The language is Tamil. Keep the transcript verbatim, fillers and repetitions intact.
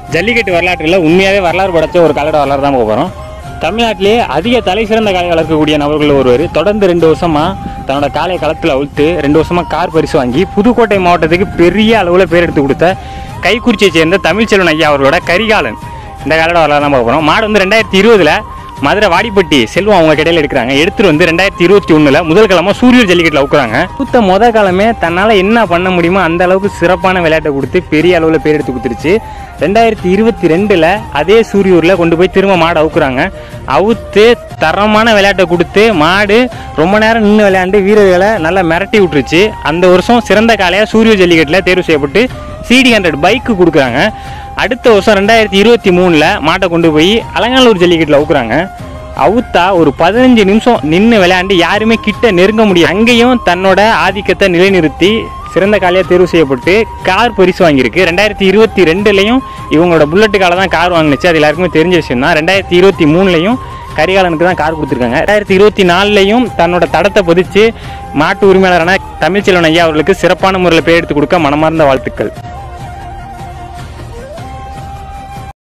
ஜல்லிக்கட்டு வரலாற்றில் உண்மையாகவே வரலாறு படைச்ச ஒரு கால்நடை வரலாறு தான் போகிறோம். தமிழ்நாட்டிலே அதிக தலை சிறந்த காளை வளர்க்கக்கூடிய நபர்கள் ஒருவர் தொடர்ந்து ரெண்டு வருஷமாக தன்னோட காளை களத்தில் அவுழ்த்து ரெண்டு வருஷமாக கார் பரிசு வாங்கி புதுக்கோட்டை மாவட்டத்துக்கு பெரிய அளவில் பேர் எடுத்து கொடுத்த கைக்குறிச்சியை சேர்ந்த தமிழ்ச்செல்வன் ஐயா அவர்களோட கரிகாலன் இந்த கால்நடை வரலாறு தான் பார்க்க போகிறோம். மாடு வந்து ரெண்டாயிரத்தி இருபதில் மதுரை வாடிப்பட்டி செல்வம் அவங்க கடையில் எடுக்கிறாங்க. எடுத்துகிட்டு வந்து ரெண்டாயிரத்தி இருபத்தி ஒன்றில் முதல் கிழமை சூரியூர் ஜல்லிக்கட்டில் அவுக்குறாங்க. பூத்த முத காலமே தன்னால் என்ன பண்ண முடியுமோ அந்த அளவுக்கு சிறப்பான விளையாட்டை கொடுத்து பெரிய அளவில் பேர் எடுத்து கொடுத்துருச்சு. ரெண்டாயிரத்தி இருபத்தி ரெண்டில் அதே சூரியூரில் கொண்டு போய் திரும்ப மாடு அவுக்குறாங்க. அவுத்து தரமான விளையாட்டை கொடுத்து மாடு ரொம்ப நேரம் நின்று விளையாண்டு வீரர்களை நல்லா மிரட்டி விட்டுருச்சு. அந்த வருஷம் சிறந்த காளையாக சூரியூர் ஜல்லிக்கட்டில் தேர்வு செய்யப்பட்டு சிடி ஹண்ட்ரட் பைக்கு கொடுக்குறாங்க. அடுத்த வருஷம் ரெண்டாயிரத்தி இருபத்தி மூணில் மாட்டை கொண்டு போய் அலங்காநல்லூர் ஜல்லிக்கட்டில் அவுக்குறாங்க. அவுத்தா ஒரு பதினஞ்சு நிமிஷம் நின்று விளையாண்டு யாருமே கிட்ட நெருங்க முடியும். அங்கேயும் தன்னோட ஆதிக்கத்தை நிலைநிறுத்தி சிறந்த காளையாக தேர்வு செய்யப்பட்டு கார் பரிசு வாங்கியிருக்கு. ரெண்டாயிரத்தி இருபத்தி ரெண்டுலையும் இவங்களோட புல்லட்டு காலை தான் கார் வாங்கினுச்சு. அது எல்லாருக்குமே தெரிஞ்ச விஷயம் தான். ரெண்டாயிரத்தி இருபத்தி மூணுலையும் கரிகாலனுக்கு தான் கார் கொடுத்துருக்காங்க. ரெண்டாயிரத்தி இருபத்தி நாலுலையும் தன்னோட தடத்தை பதிச்சு மாட்டு உரிமையாளரான தமிழ்ச்செல்வன் ஐயா அவர்களுக்கு சிறப்பான முறையில் பேர் எடுத்து கொடுக்க மனமார்ந்த வாழ்த்துக்கள்.